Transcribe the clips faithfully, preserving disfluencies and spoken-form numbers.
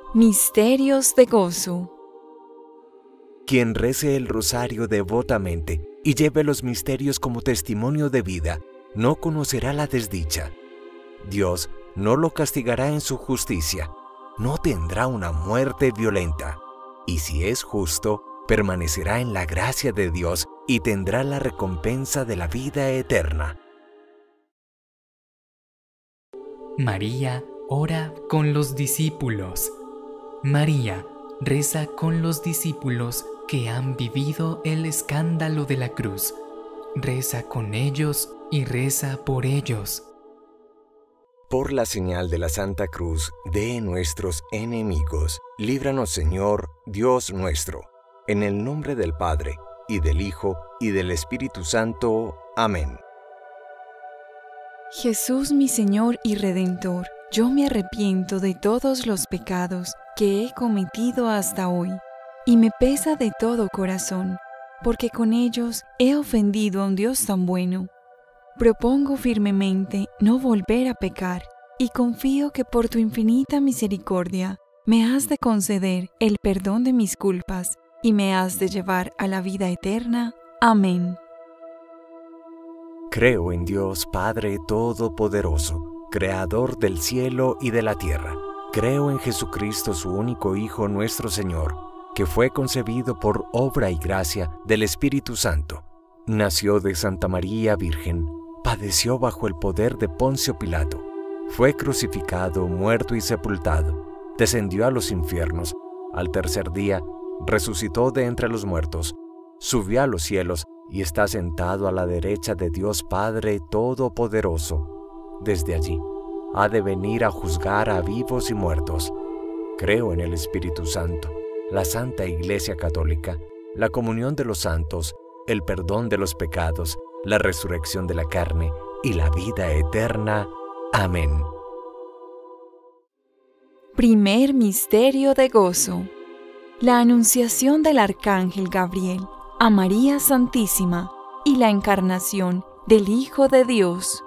Misterios de gozo. Quien rece el rosario devotamente y lleve los misterios como testimonio de vida, no conocerá la desdicha. Dios no lo castigará en su justicia, no tendrá una muerte violenta. Y si es justo, permanecerá en la gracia de Dios y tendrá la recompensa de la vida eterna. María ora con los discípulos. María reza con los discípulos que han vivido el escándalo de la cruz. Reza con ellos y reza por ellos. Por la señal de la Santa Cruz de nuestros enemigos, líbranos, Señor, Dios nuestro. En el nombre del Padre, y del Hijo, y del Espíritu Santo. Amén. Jesús, mi Señor y Redentor, yo me arrepiento de todos los pecados que he cometido hasta hoy, y me pesa de todo corazón, porque con ellos he ofendido a un Dios tan bueno. Propongo firmemente no volver a pecar, y confío que por tu infinita misericordia me has de conceder el perdón de mis culpas, y me has de llevar a la vida eterna. Amén. Creo en Dios Padre Todopoderoso, Creador del cielo y de la tierra. Creo en Jesucristo, su único Hijo, nuestro Señor, que fue concebido por obra y gracia del Espíritu Santo. Nació de Santa María Virgen, padeció bajo el poder de Poncio Pilato, fue crucificado, muerto y sepultado, descendió a los infiernos, al tercer día resucitó de entre los muertos, subió a los cielos y está sentado a la derecha de Dios Padre Todopoderoso. Desde allí ha de venir a juzgar a vivos y muertos. Creo en el Espíritu Santo, la Santa Iglesia Católica, la comunión de los santos, el perdón de los pecados, la resurrección de la carne y la vida eterna. Amén. Primer misterio de gozo. La anunciación del Arcángel Gabriel a María Santísima y la encarnación del Hijo de Dios.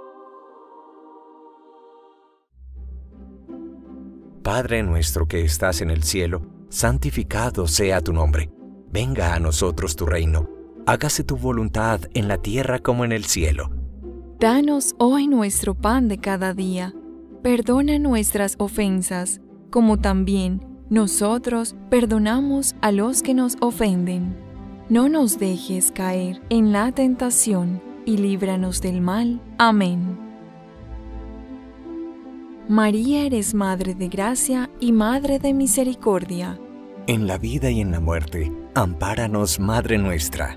Padre nuestro que estás en el cielo, santificado sea tu nombre. Venga a nosotros tu reino. Hágase tu voluntad en la tierra como en el cielo. Danos hoy nuestro pan de cada día. Perdona nuestras ofensas, como también nosotros perdonamos a los que nos ofenden. No nos dejes caer en la tentación y líbranos del mal. Amén. María, eres Madre de Gracia y Madre de Misericordia. En la vida y en la muerte, ampáranos, Madre nuestra.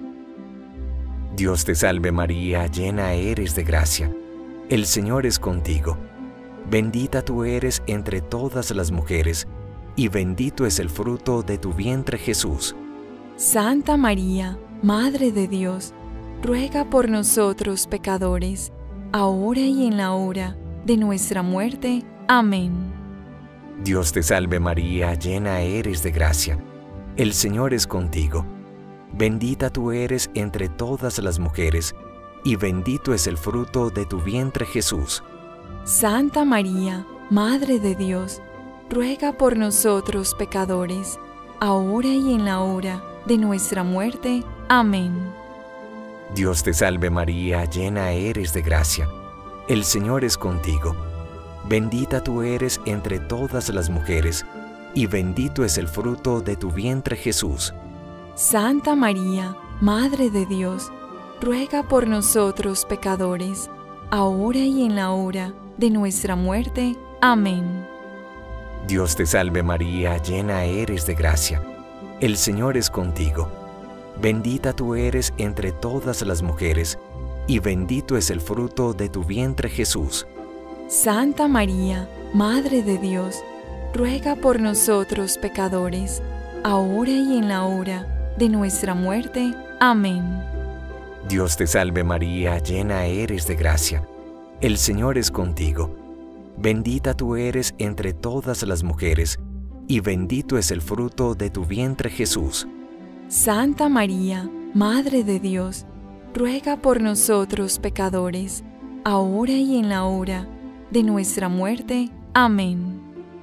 Dios te salve María, llena eres de gracia. El Señor es contigo. Bendita tú eres entre todas las mujeres, y bendito es el fruto de tu vientre Jesús. Santa María, Madre de Dios, ruega por nosotros pecadores, ahora y en la hora de nuestra muerte. Amén. Dios te salve María, llena eres de gracia. El Señor es contigo. Bendita tú eres entre todas las mujeres, y bendito es el fruto de tu vientre Jesús. Santa María, Madre de Dios, ruega por nosotros pecadores, ahora y en la hora de nuestra muerte. Amén. Dios te salve María, llena eres de gracia. El Señor es contigo. Bendita tú eres entre todas las mujeres, y bendito es el fruto de tu vientre Jesús. Santa María, Madre de Dios, ruega por nosotros pecadores, ahora y en la hora de nuestra muerte. Amén. Dios te salve María, llena eres de gracia. El Señor es contigo. Bendita tú eres entre todas las mujeres, y bendito es el fruto de tu vientre Jesús. Santa María, Madre de Dios, ruega por nosotros pecadores, ahora y en la hora de nuestra muerte. Amén. Dios te salve María, llena eres de gracia. El Señor es contigo. Bendita tú eres entre todas las mujeres, y bendito es el fruto de tu vientre Jesús. Santa María, Madre de Dios, ruega por nosotros pecadores, ahora y en la hora de nuestra muerte. Amén.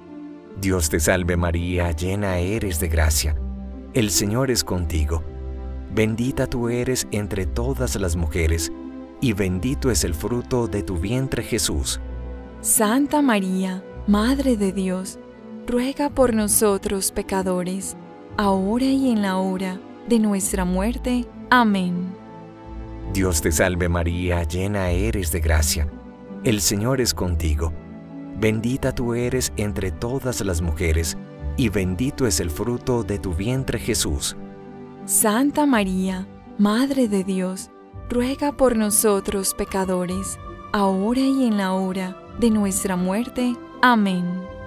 Dios te salve María, llena eres de gracia. El Señor es contigo. Bendita tú eres entre todas las mujeres, y bendito es el fruto de tu vientre Jesús. Santa María, Madre de Dios, ruega por nosotros pecadores, ahora y en la hora de nuestra muerte. Amén. Dios te salve María, llena eres de gracia. El Señor es contigo. Bendita tú eres entre todas las mujeres, y bendito es el fruto de tu vientre Jesús. Santa María, Madre de Dios, ruega por nosotros pecadores, ahora y en la hora de nuestra muerte. Amén.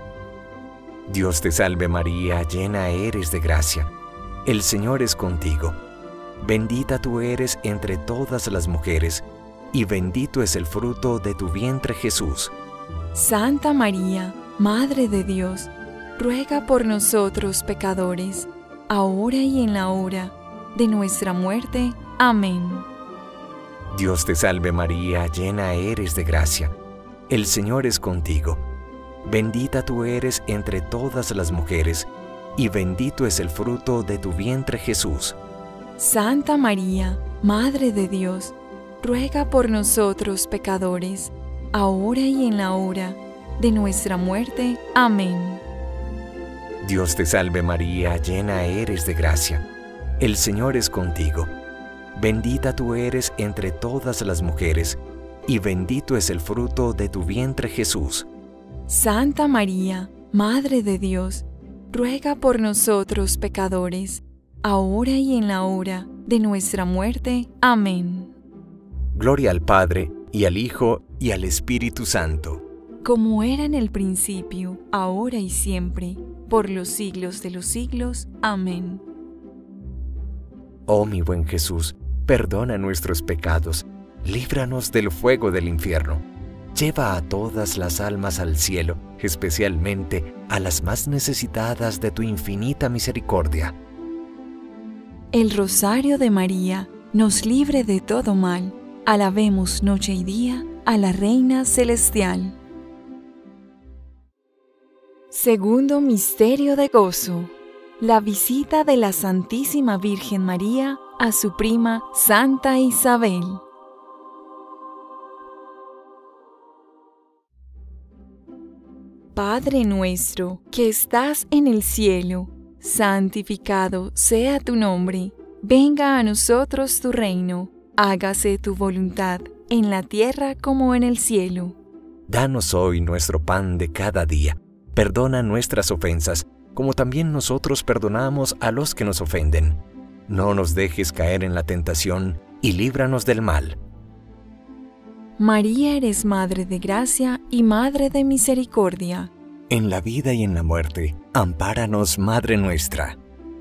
Dios te salve María, llena eres de gracia. El Señor es contigo. Bendita tú eres entre todas las mujeres, y bendito es el fruto de tu vientre Jesús. Santa María, Madre de Dios, ruega por nosotros pecadores, ahora y en la hora de nuestra muerte. Amén. Dios te salve María, llena eres de gracia. El Señor es contigo. Bendita tú eres entre todas las mujeres, y bendito es el fruto de tu vientre Jesús. Santa María, Madre de Dios, ruega por nosotros pecadores, ahora y en la hora de nuestra muerte. Amén. Dios te salve María, llena eres de gracia. El Señor es contigo. Bendita tú eres entre todas las mujeres, y bendito es el fruto de tu vientre Jesús. Santa María, Madre de Dios, ruega por nosotros pecadores, ahora y en la hora de nuestra muerte. Amén. Gloria al Padre, y al Hijo, y al Espíritu Santo. Como era en el principio, ahora y siempre, por los siglos de los siglos. Amén. Oh mi buen Jesús, perdona nuestros pecados, líbranos del fuego del infierno. Lleva a todas las almas al cielo, especialmente a las más necesitadas de tu infinita misericordia. El rosario de María nos libre de todo mal. Alabemos noche y día a la Reina Celestial. Segundo misterio de gozo: la visita de la Santísima Virgen María a su prima Santa Isabel. Padre nuestro que estás en el cielo, santificado sea tu nombre. Venga a nosotros tu reino. Hágase tu voluntad en la tierra como en el cielo. Danos hoy nuestro pan de cada día. Perdona nuestras ofensas, como también nosotros perdonamos a los que nos ofenden. No nos dejes caer en la tentación, y líbranos del mal. María, eres Madre de gracia y Madre de misericordia. En la vida y en la muerte, ampáranos, Madre nuestra.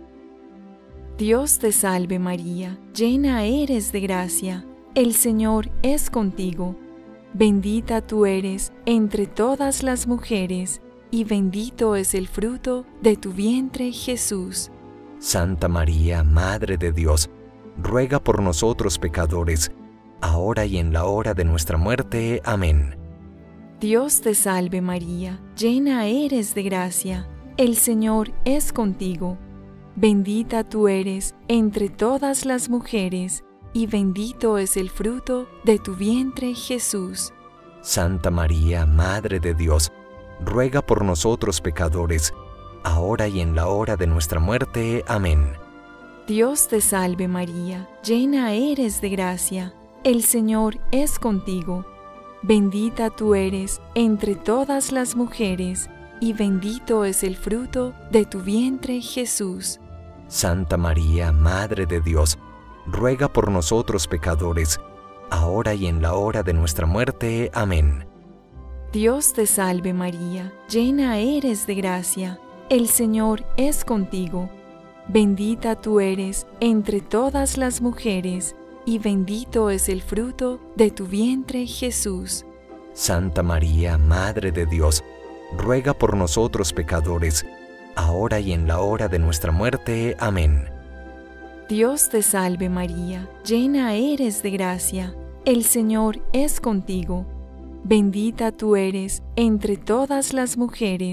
Dios te salve María, llena eres de gracia. El Señor es contigo. Bendita tú eres entre todas las mujeres, y bendito es el fruto de tu vientre Jesús. Santa María, Madre de Dios, ruega por nosotros pecadores, ahora y en la hora de nuestra muerte. Amén. Dios te salve María, llena eres de gracia. El Señor es contigo. Bendita tú eres entre todas las mujeres, y bendito es el fruto de tu vientre Jesús. Santa María, Madre de Dios, ruega por nosotros pecadores, ahora y en la hora de nuestra muerte. Amén. Dios te salve María, llena eres de gracia. El Señor es contigo. Bendita tú eres entre todas las mujeres, y bendito es el fruto de tu vientre Jesús. Santa María, Madre de Dios, ruega por nosotros pecadores, ahora y en la hora de nuestra muerte. Amén. Dios te salve María, llena eres de gracia. El Señor es contigo. Bendita tú eres entre todas las mujeres, y bendito es el fruto de tu vientre Jesús. Santa María, Madre de Dios, ruega por nosotros pecadores, ahora y en la hora de nuestra muerte. Amén. Dios te salve María, llena eres de gracia. El Señor es contigo. Bendita tú eres entre todas las mujeres,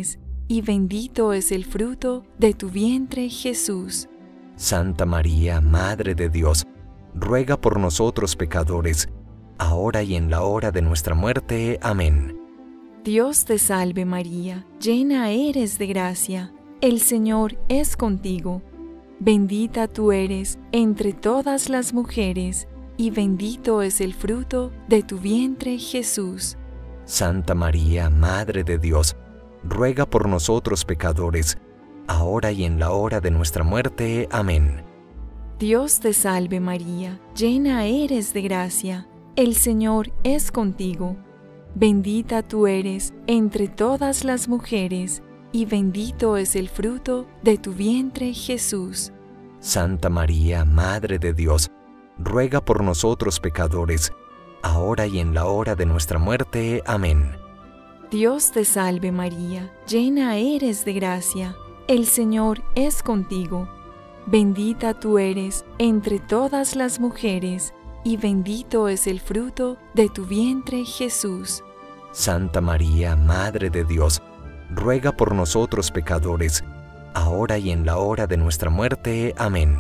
y bendito es el fruto de tu vientre, Jesús. Santa María, Madre de Dios, ruega por nosotros pecadores, ahora y en la hora de nuestra muerte. Amén. Dios te salve María, llena eres de gracia, el Señor es contigo. Bendita tú eres entre todas las mujeres, y bendito es el fruto de tu vientre, Jesús. Santa María, Madre de Dios, ruega por nosotros pecadores, ahora y en la hora de nuestra muerte. Amén. Dios te salve María, llena eres de gracia, el Señor es contigo. Bendita tú eres entre todas las mujeres, y bendito es el fruto de tu vientre, Jesús. Santa María, Madre de Dios, ruega por nosotros pecadores, ahora y en la hora de nuestra muerte. Amén. Dios te salve María, llena eres de gracia, el Señor es contigo. Bendita tú eres entre todas las mujeres, y bendito es el fruto de tu vientre, Jesús. Santa María, Madre de Dios, ruega por nosotros pecadores, ahora y en la hora de nuestra muerte. Amén.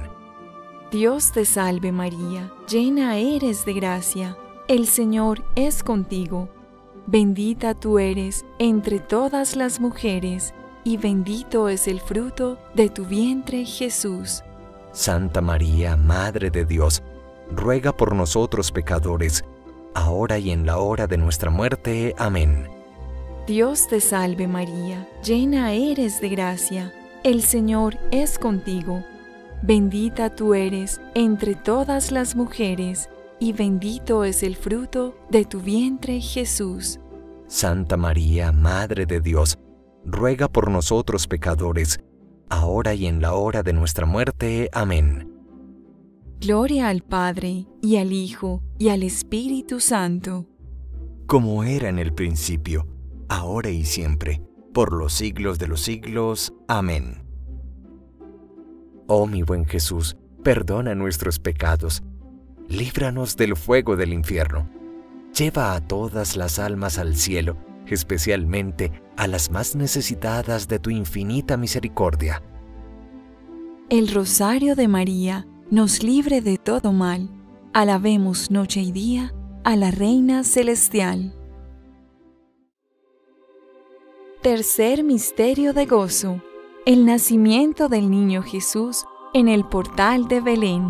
Dios te salve María, llena eres de gracia, el Señor es contigo. Bendita tú eres entre todas las mujeres, y bendito es el fruto de tu vientre, Jesús. Santa María, Madre de Dios, ruega por nosotros pecadores, ahora y en la hora de nuestra muerte. Amén. Dios te salve María, llena eres de gracia, el Señor es contigo. Bendita tú eres entre todas las mujeres, y bendito es el fruto de tu vientre, Jesús. Santa María, Madre de Dios, ruega por nosotros pecadores, ahora y en la hora de nuestra muerte. Amén. Gloria al Padre, y al Hijo, y al Espíritu Santo. Como era en el principio, ahora y siempre, por los siglos de los siglos. Amén. Oh mi buen Jesús, perdona nuestros pecados, líbranos del fuego del infierno, lleva a todas las almas al cielo, especialmente a las más necesitadas de tu infinita misericordia. El Rosario de María nos libre de todo mal. Alabemos noche y día a la Reina Celestial. Tercer misterio de gozo: el nacimiento del niño Jesús en el portal de Belén.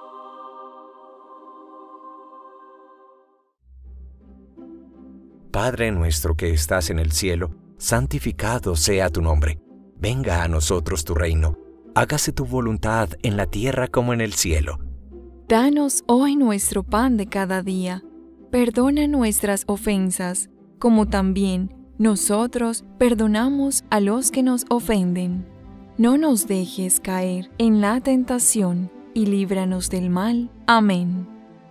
Padre nuestro que estás en el cielo, santificado sea tu nombre. Venga a nosotros tu reino. Hágase tu voluntad en la tierra como en el cielo. Danos hoy nuestro pan de cada día. Perdona nuestras ofensas, como también nosotros perdonamos a los que nos ofenden. No nos dejes caer en la tentación, y líbranos del mal. Amén.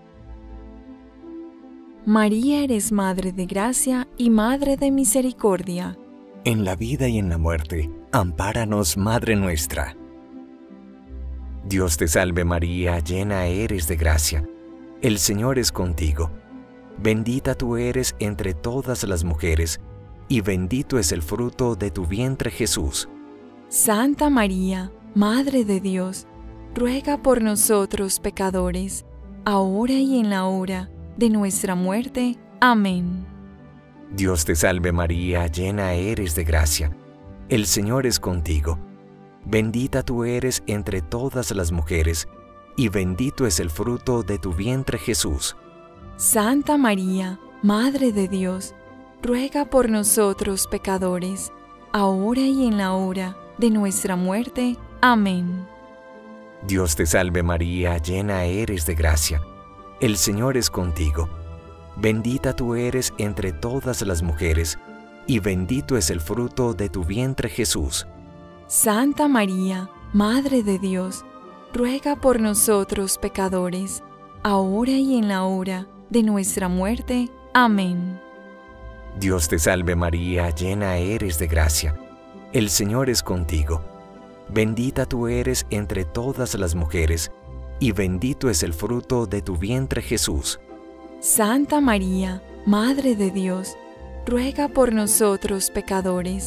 María, eres Madre de gracia y Madre de misericordia. En la vida y en la muerte, ampáranos, Madre nuestra. Dios te salve María, llena eres de gracia. El Señor es contigo. Bendita tú eres entre todas las mujeres, y bendito es el fruto de tu vientre, Jesús. Santa María, Madre de Dios, ruega por nosotros pecadores, ahora y en la hora de nuestra muerte. Amén. Dios te salve María, llena eres de gracia. El Señor es contigo. Bendita tú eres entre todas las mujeres, y bendito es el fruto de tu vientre, Jesús. Santa María, Madre de Dios, ruega por nosotros pecadores, ahora y en la hora de nuestra muerte. Amén. Dios te salve María, llena eres de gracia. El Señor es contigo. Bendita tú eres entre todas las mujeres, y bendito es el fruto de tu vientre, Jesús. Santa María, Madre de Dios, ruega por nosotros pecadores, ahora y en la hora de nuestra muerte. Amén. Dios te salve María, llena eres de gracia. El Señor es contigo. Bendita tú eres entre todas las mujeres, y bendito es el fruto de tu vientre, Jesús. Santa María, Madre de Dios, ruega por nosotros pecadores,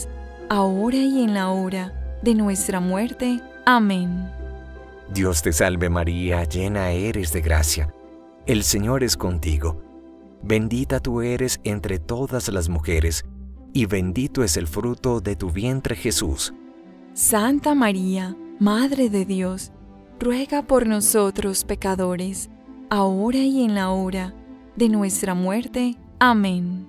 ahora y en la hora de nuestra muerte. Amén. Dios te salve María, llena eres de gracia. El Señor es contigo. Bendita tú eres entre todas las mujeres, y bendito es el fruto de tu vientre Jesús. Santa María, Madre de Dios, ruega por nosotros pecadores, ahora y en la hora de nuestra muerte. Amén.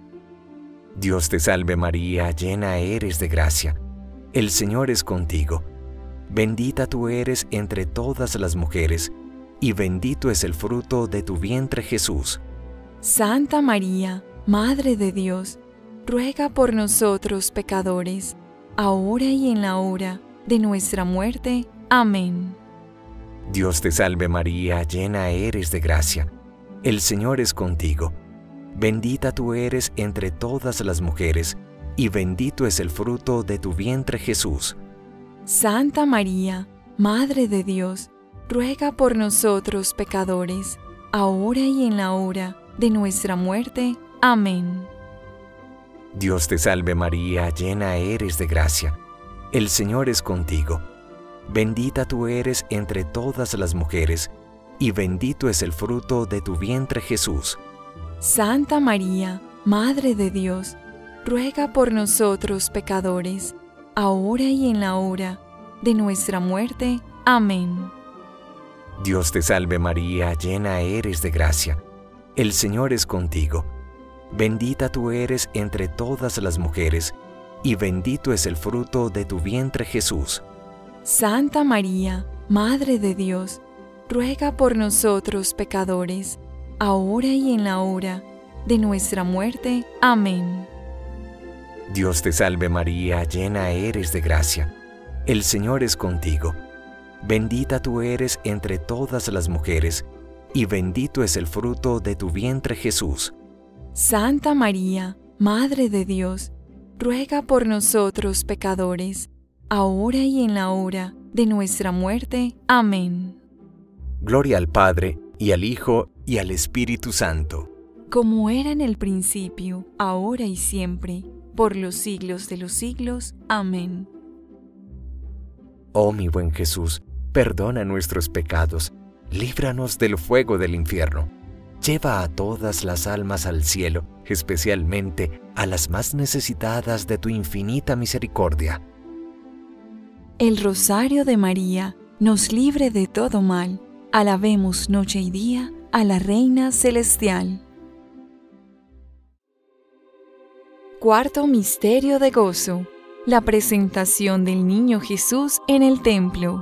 Dios te salve María, llena eres de gracia. El Señor es contigo. Bendita tú eres entre todas las mujeres, y bendito es el fruto de tu vientre Jesús. Santa María, Madre de Dios, ruega por nosotros pecadores, ahora y en la hora de nuestra muerte. Amén. Dios te salve María, llena eres de gracia. El Señor es contigo. Bendita tú eres entre todas las mujeres, y bendito es el fruto de tu vientre Jesús. Santa María, Madre de Dios, ruega por nosotros pecadores, ahora y en la hora de nuestra muerte. Amén. Dios te salve María, llena eres de gracia. El Señor es contigo. Bendita tú eres entre todas las mujeres, y bendito es el fruto de tu vientre Jesús. Santa María, Madre de Dios, ruega por nosotros pecadores, ahora y en la hora de nuestra muerte. Amén. Dios te salve María, llena eres de gracia. El Señor es contigo. Bendita tú eres entre todas las mujeres, y bendito es el fruto de tu vientre Jesús. Santa María, Madre de Dios, ruega por nosotros pecadores, ahora y en la hora de nuestra muerte. Amén. Dios te salve María, llena eres de gracia. El Señor es contigo. Bendita tú eres entre todas las mujeres, y bendito es el fruto de tu vientre Jesús. Santa María, Madre de Dios, ruega por nosotros pecadores, ahora y en la hora de nuestra muerte. Amén. Gloria al Padre, y al Hijo, y al Espíritu Santo. Como era en el principio, ahora y siempre, por los siglos de los siglos. Amén. Oh mi buen Jesús, perdona nuestros pecados, líbranos del fuego del infierno. Lleva a todas las almas al cielo, especialmente a las más necesitadas de tu infinita misericordia. El Rosario de María nos libre de todo mal. Alabemos noche y día a la Reina Celestial. Cuarto Misterio de Gozo: la presentación del Niño Jesús en el templo.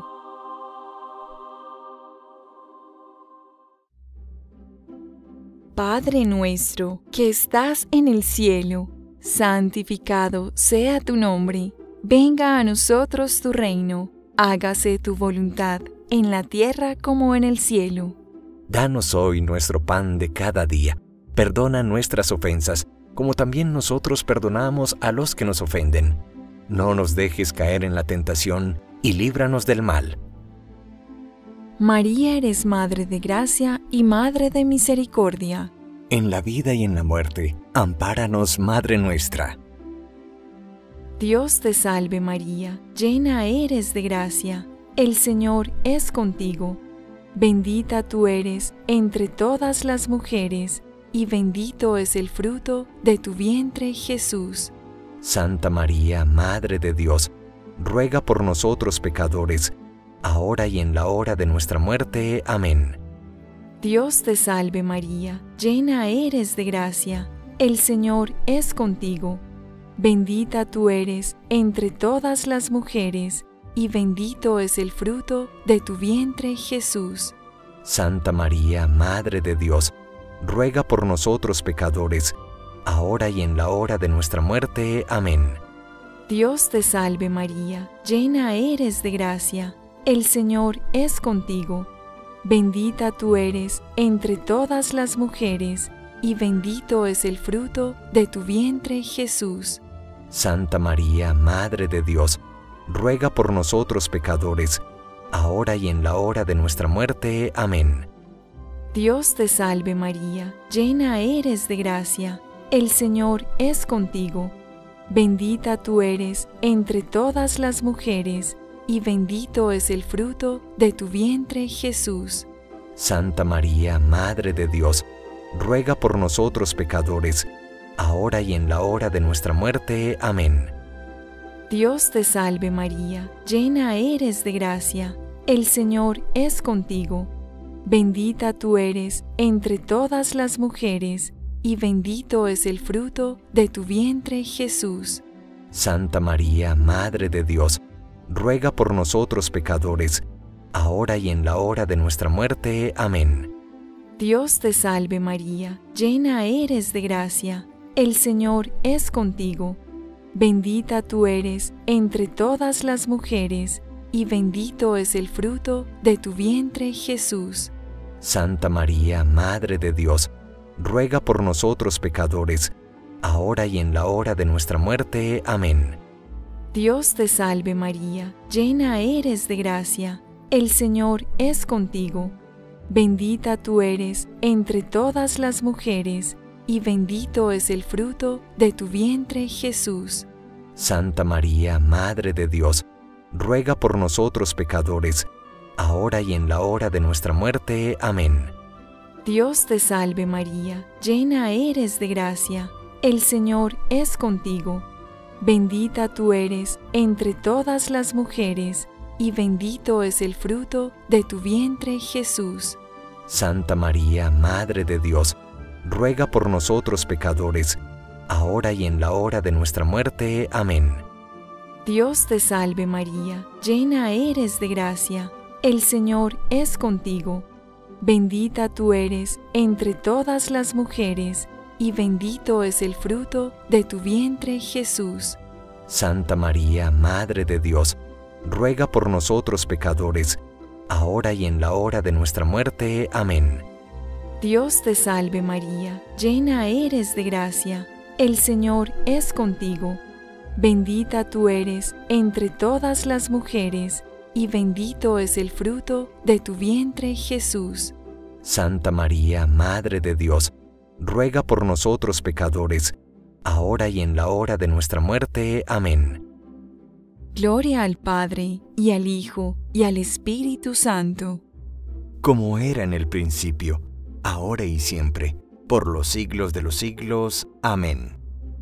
Padre nuestro, que estás en el cielo, santificado sea tu nombre. Venga a nosotros tu reino. Hágase tu voluntad, en la tierra como en el cielo. Danos hoy nuestro pan de cada día. Perdona nuestras ofensas, como también nosotros perdonamos a los que nos ofenden. No nos dejes caer en la tentación, y líbranos del mal. María, eres Madre de gracia y Madre de misericordia. En la vida y en la muerte, ampáranos, Madre nuestra. Dios te salve María, llena eres de gracia. El Señor es contigo. Bendita tú eres entre todas las mujeres, y bendito es el fruto de tu vientre Jesús. Santa María, Madre de Dios, ruega por nosotros pecadores, ahora y en la hora de nuestra muerte. Amén. Dios te salve María, llena eres de gracia. El Señor es contigo. Bendita tú eres entre todas las mujeres, y bendito es el fruto de tu vientre Jesús. Santa María, Madre de Dios, ruega por nosotros pecadores, ahora y en la hora de nuestra muerte. Amén. Dios te salve María, llena eres de gracia. El Señor es contigo. Bendita tú eres entre todas las mujeres, y bendito es el fruto de tu vientre Jesús. Santa María, Madre de Dios, ruega por nosotros pecadores, ahora y en la hora de nuestra muerte. Amén. Dios te salve María, llena eres de gracia. El Señor es contigo. bendita tú eres entre todas las mujeres, y bendito es el fruto de tu vientre, Jesús. Santa María, Madre de Dios, ruega por nosotros pecadores, ahora y en la hora de nuestra muerte. Amén. Dios te salve María, llena eres de gracia, el Señor es contigo. Bendita tú eres entre todas las mujeres, y bendito es el fruto de tu vientre, Jesús. Santa María, Madre de Dios, ruega por nosotros pecadores, ahora y en la hora de nuestra muerte. Amén. Dios te salve María, llena eres de gracia, el Señor es contigo. Bendita tú eres entre todas las mujeres, y bendito es el fruto de tu vientre, Jesús. Santa María, Madre de Dios, ruega por nosotros pecadores, ahora y en la hora de nuestra muerte. Amén. Dios te salve María, llena eres de gracia, el Señor es contigo. Bendita tú eres entre todas las mujeres, y bendito es el fruto de tu vientre, Jesús. Santa María, Madre de Dios, ruega por nosotros pecadores, ahora y en la hora de nuestra muerte. Amén. Dios te salve María, llena eres de gracia, el Señor es contigo. Bendita tú eres entre todas las mujeres, y bendito es el fruto de tu vientre, Jesús. Santa María, Madre de Dios, ruega por nosotros pecadores, ahora y en la hora de nuestra muerte. Amén. Dios te salve María, llena eres de gracia, el Señor es contigo. Bendita tú eres entre todas las mujeres, y bendito es el fruto de tu vientre, Jesús. Santa María, Madre de Dios, ruega por nosotros pecadores, ahora y en la hora de nuestra muerte. Amén. Dios te salve María, llena eres de gracia, el Señor es contigo. Bendita tú eres entre todas las mujeres, y bendito es el fruto de tu vientre, Jesús. Santa María, Madre de Dios, ruega por nosotros pecadores, ahora y en la hora de nuestra muerte. Amén. Gloria al Padre, y al Hijo, y al Espíritu Santo. Como era en el principio, ahora y siempre, por los siglos de los siglos. Amén.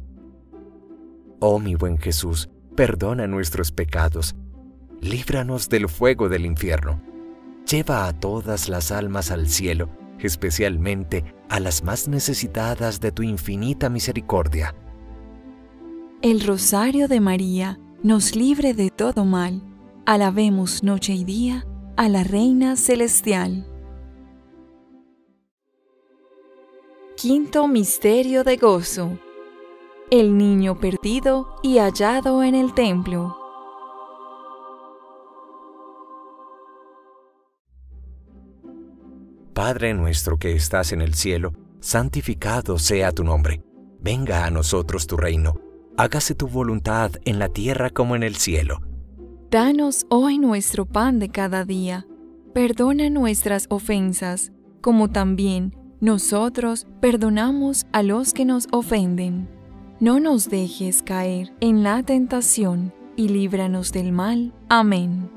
Oh mi buen Jesús, perdona nuestros pecados, líbranos del fuego del infierno, lleva a todas las almas al cielo, especialmente a las más necesitadas de tu infinita misericordia. El Rosario de María nos libre de todo mal. Alabemos noche y día a la Reina Celestial. Quinto Misterio de Gozo. El niño perdido y hallado en el templo. Padre nuestro que estás en el cielo, santificado sea tu nombre. Venga a nosotros tu reino. Hágase tu voluntad en la tierra como en el cielo. Danos hoy nuestro pan de cada día. Perdona nuestras ofensas, como también nosotros perdonamos a los que nos ofenden. No nos dejes caer en la tentación, y líbranos del mal. Amén.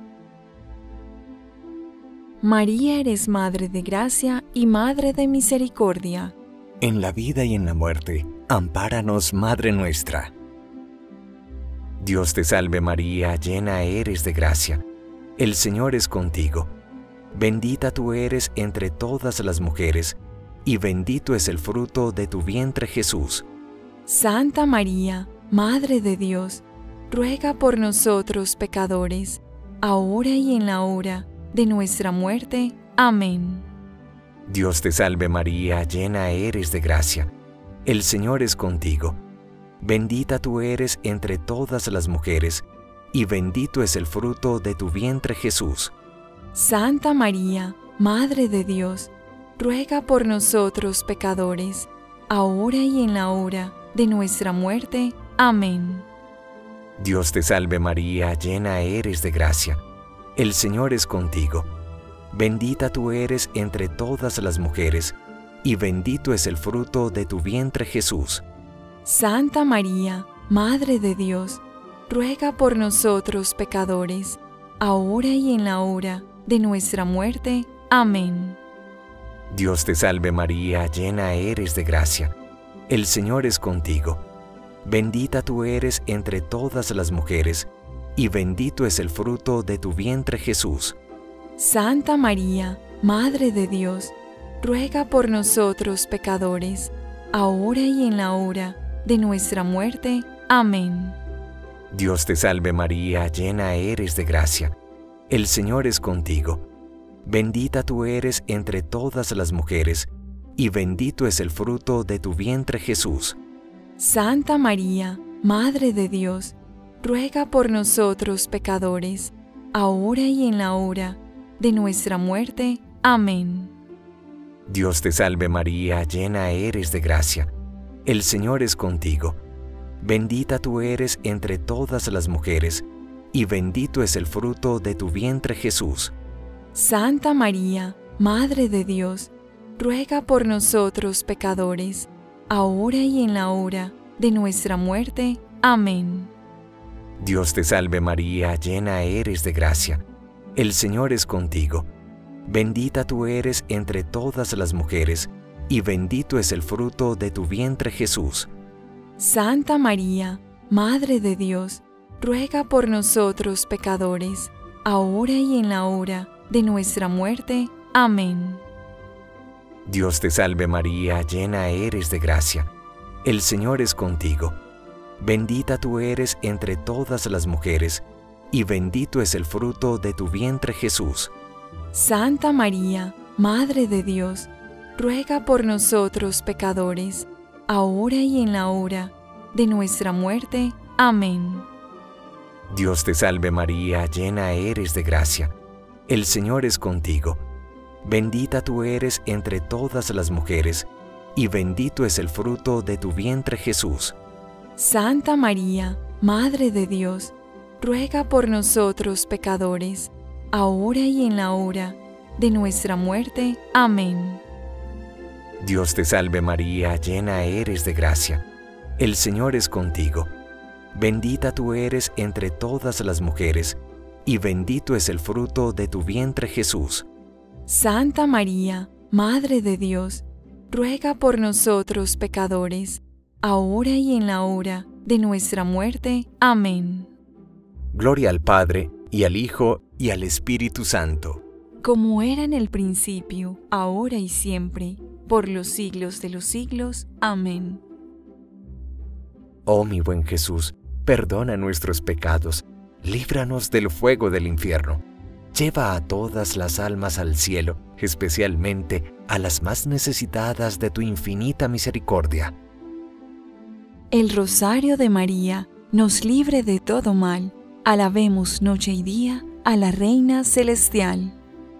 María, eres Madre de Gracia y Madre de Misericordia. En la vida y en la muerte, ampáranos, Madre nuestra. Dios te salve María, llena eres de gracia. El Señor es contigo. Bendita tú eres entre todas las mujeres, y bendito es el fruto de tu vientre, Jesús. Santa María, Madre de Dios, ruega por nosotros pecadores, ahora y en la hora de nuestra muerte. Amén. Dios te salve María, llena eres de gracia. El Señor es contigo. Bendita tú eres entre todas las mujeres, y bendito es el fruto de tu vientre, Jesús. Santa María, Madre de Dios, ruega por nosotros pecadores, ahora y en la hora de nuestra muerte. Amén. Dios te salve María, llena eres de gracia. El Señor es contigo. Bendita tú eres entre todas las mujeres, y bendito es el fruto de tu vientre, Jesús. Santa María, Madre de Dios, ruega por nosotros pecadores, ahora y en la hora de nuestra muerte. Amén. Dios te salve María, llena eres de gracia. El Señor es contigo. Bendita tú eres entre todas las mujeres, y bendito es el fruto de tu vientre Jesús. Santa María, Madre de Dios, ruega por nosotros pecadores, ahora y en la hora de nuestra muerte. Amén. Dios te salve María, llena eres de gracia. El Señor es contigo. Bendita tú eres entre todas las mujeres, y bendito es el fruto de tu vientre Jesús. Santa María, Madre de Dios, ruega por nosotros pecadores, ahora y en la hora de nuestra muerte. Amén. Dios te salve María, llena eres de gracia. El Señor es contigo. Bendita tú eres entre todas las mujeres, y bendito es el fruto de tu vientre Jesús. Santa María, Madre de Dios, ruega por nosotros pecadores, ahora y en la hora de nuestra muerte. Amén. Dios te salve María, llena eres de gracia. El Señor es contigo. Bendita tú eres entre todas las mujeres, y bendito es el fruto de tu vientre Jesús. Santa María, Madre de Dios, ruega por nosotros pecadores, ahora y en la hora de nuestra muerte. Amén. Dios te salve María, llena eres de gracia. El Señor es contigo. Bendita tú eres entre todas las mujeres, y bendito es el fruto de tu vientre Jesús. Santa María, Madre de Dios, ruega por nosotros pecadores, ahora y en la hora de nuestra muerte. Amén. Dios te salve María, llena eres de gracia. El Señor es contigo. Bendita tú eres entre todas las mujeres, y bendito es el fruto de tu vientre Jesús. Santa María, Madre de Dios, ruega por nosotros pecadores, ahora y en la hora de nuestra muerte. Amén. Dios te salve María, llena eres de gracia. El Señor es contigo. Bendita tú eres entre todas las mujeres, y bendito es el fruto de tu vientre Jesús. Santa María, Madre de Dios, ruega por nosotros pecadores, ahora y en la hora de nuestra muerte. Amén. Gloria al Padre, y al Hijo, y al Espíritu Santo. Como era en el principio, ahora y siempre, por los siglos de los siglos. Amén. Oh mi buen Jesús, perdona nuestros pecados, líbranos del fuego del infierno. Lleva a todas las almas al cielo, especialmente a las más necesitadas de tu infinita misericordia. El Rosario de María nos libre de todo mal. Alabemos noche y día a la Reina Celestial.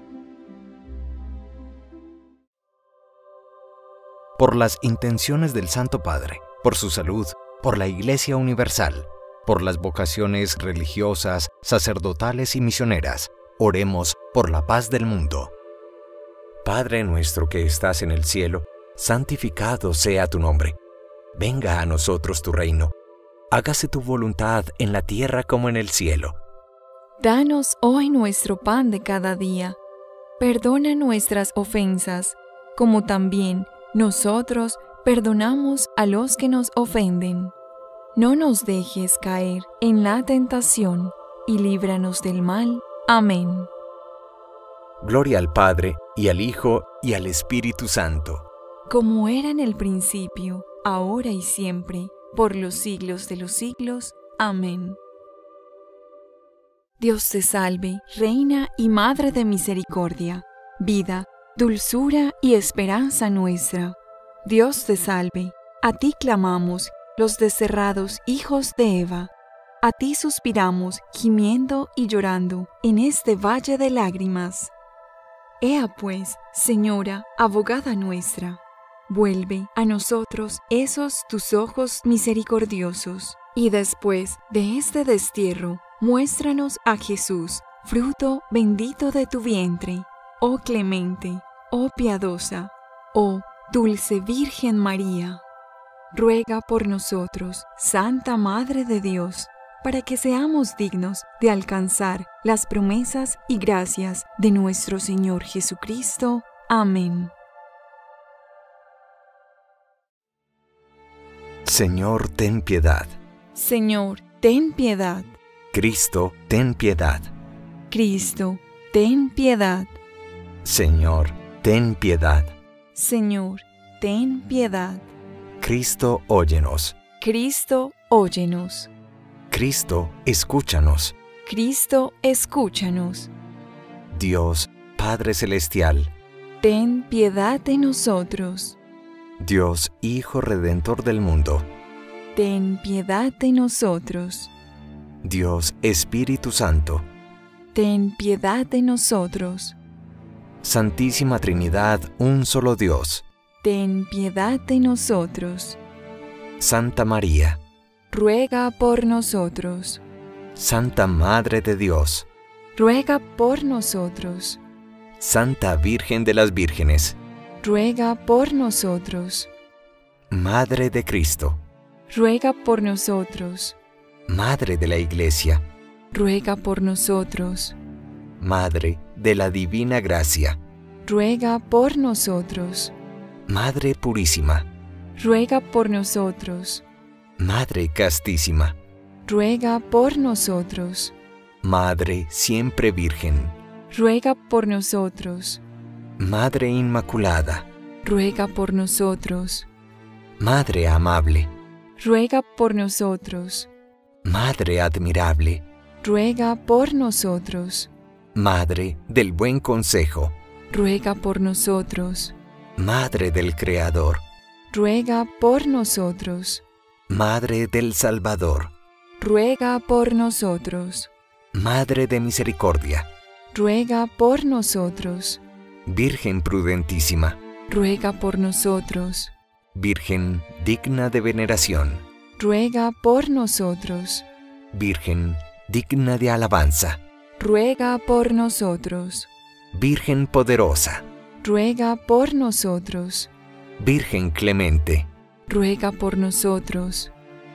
Por las intenciones del Santo Padre, por su salud, por la Iglesia Universal, por las vocaciones religiosas, sacerdotales y misioneras, oremos por la paz del mundo. Padre nuestro que estás en el cielo, santificado sea tu nombre. Venga a nosotros tu reino. Hágase tu voluntad en la tierra como en el cielo. Danos hoy nuestro pan de cada día. Perdona nuestras ofensas, como también nosotros perdonamos a los que nos ofenden. No nos dejes caer en la tentación, y líbranos del mal. Amén. Gloria al Padre, y al Hijo, y al Espíritu Santo. Como era en el principio, ahora y siempre, por los siglos de los siglos. Amén. Dios te salve, Reina y Madre de misericordia, vida, dulzura y esperanza nuestra. Dios te salve, a ti clamamos, los desterrados hijos de Eva. A ti suspiramos, gimiendo y llorando, en este valle de lágrimas. Ea pues, Señora, abogada nuestra, vuelve a nosotros esos tus ojos misericordiosos, y después de este destierro, muéstranos a Jesús, fruto bendito de tu vientre, oh clemente, oh piadosa, oh dulce Virgen María. ruega por nosotros. Santa Madre de Dios, para que seamos dignos de alcanzar las promesas y gracias de nuestro Señor Jesucristo. Amén. Señor, ten piedad. Señor, ten piedad. Cristo, ten piedad. Cristo, ten piedad. Señor, ten piedad. Señor, ten piedad. Cristo, óyenos. Cristo, óyenos. Cristo, escúchanos. Cristo, escúchanos. Dios, Padre Celestial. Ten piedad de nosotros. Dios, Hijo Redentor del mundo. Ten piedad de nosotros. Dios, Espíritu Santo. Ten piedad de nosotros. Santísima Trinidad, un solo Dios. Ten piedad de nosotros. Santa María. Ruega por nosotros. Santa Madre de Dios. Ruega por nosotros. Santa Virgen de las Vírgenes. Ruega por nosotros. Madre de Cristo. Ruega por nosotros. Madre de la Iglesia. Ruega por nosotros. Madre de la Divina Gracia. Ruega por nosotros. Madre Purísima. Ruega por nosotros. Madre Castísima. Ruega por nosotros. Madre Siempre Virgen. Ruega por nosotros. Madre Inmaculada. Ruega por nosotros. Madre Amable. Ruega por nosotros. Madre Admirable. Ruega por nosotros. Madre del Buen Consejo. Ruega por nosotros. Madre del Creador. Ruega por nosotros. Madre del Salvador. Ruega por nosotros. Madre de Misericordia. Ruega por nosotros. Virgen prudentísima. Ruega por nosotros. Virgen digna de veneración. Ruega por nosotros. Virgen digna de alabanza. Ruega por nosotros. Virgen poderosa. Ruega por nosotros. Virgen clemente. Ruega por nosotros.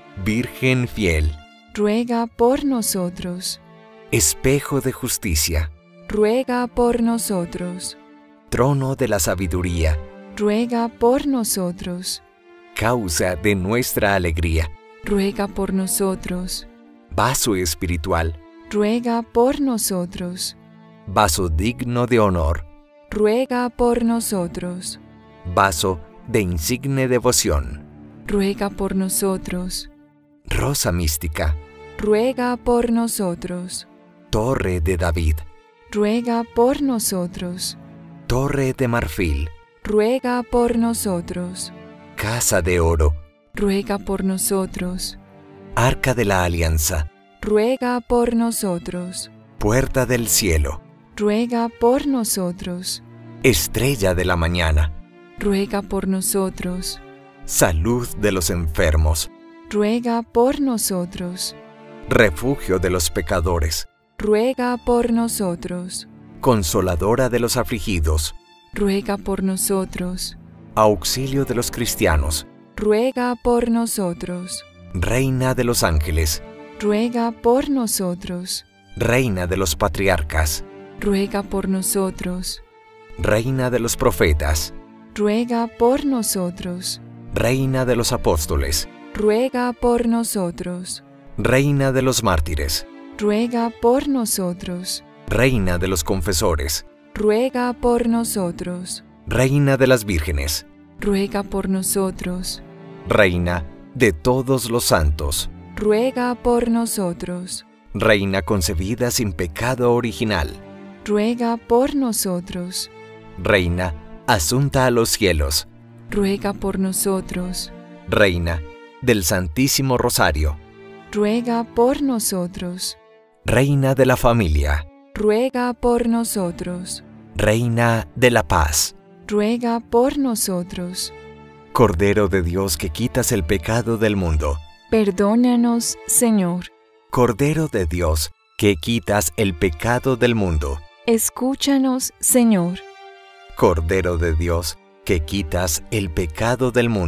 Virgen fiel. Ruega por nosotros. Espejo de justicia. Ruega por nosotros. Trono de la sabiduría. Ruega por nosotros. Causa de nuestra alegría. Ruega por nosotros. Vaso espiritual. Ruega por nosotros. Vaso digno de honor. Ruega por nosotros. Vaso de insigne devoción. Ruega por nosotros. Rosa mística. Ruega por nosotros. Torre de David. Ruega por nosotros. Torre de marfil. Ruega por nosotros. Casa de oro. Ruega por nosotros. Arca de la alianza. Ruega por nosotros. Puerta del cielo. Ruega por nosotros. Estrella de la mañana. Ruega por nosotros. Salud de los enfermos. Ruega por nosotros. Refugio de los pecadores. Ruega por nosotros. Consoladora de los afligidos. Ruega por nosotros. Auxilio de los cristianos. Ruega por nosotros. Reina de los ángeles. Ruega por nosotros. Reina de los patriarcas. Ruega por nosotros. Reina de los profetas. Ruega por nosotros. Reina de los apóstoles. Ruega por nosotros. Reina de los mártires. Ruega por nosotros. Reina de los confesores. Ruega por nosotros. Reina de las vírgenes. Ruega por nosotros. Reina de todos los santos. Ruega por nosotros. Reina concebida sin pecado original. Ruega por nosotros. Reina asunta a los cielos. Ruega por nosotros. Reina del Santísimo Rosario. Ruega por nosotros. Reina de la familia. Ruega por nosotros. Reina de la paz. Ruega por nosotros. Cordero de Dios que quitas el pecado del mundo. Perdónanos, Señor. Cordero de Dios que quitas el pecado del mundo. Escúchanos, Señor. Cordero de Dios que quitas el pecado del mundo.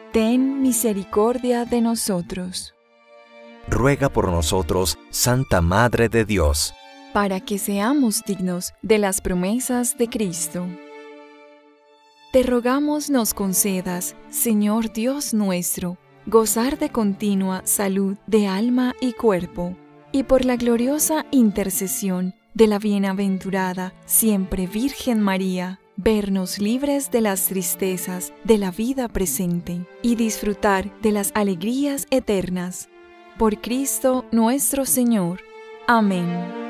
ten misericordia de nosotros. Ruega por nosotros, Santa Madre de Dios, para que seamos dignos de las promesas de Cristo. Te rogamos nos concedas, Señor Dios nuestro, gozar de continua salud de alma y cuerpo, y por la gloriosa intercesión de la bienaventurada siempre Virgen María, vernos libres de las tristezas de la vida presente y disfrutar de las alegrías eternas. Por Cristo nuestro Señor. Amén.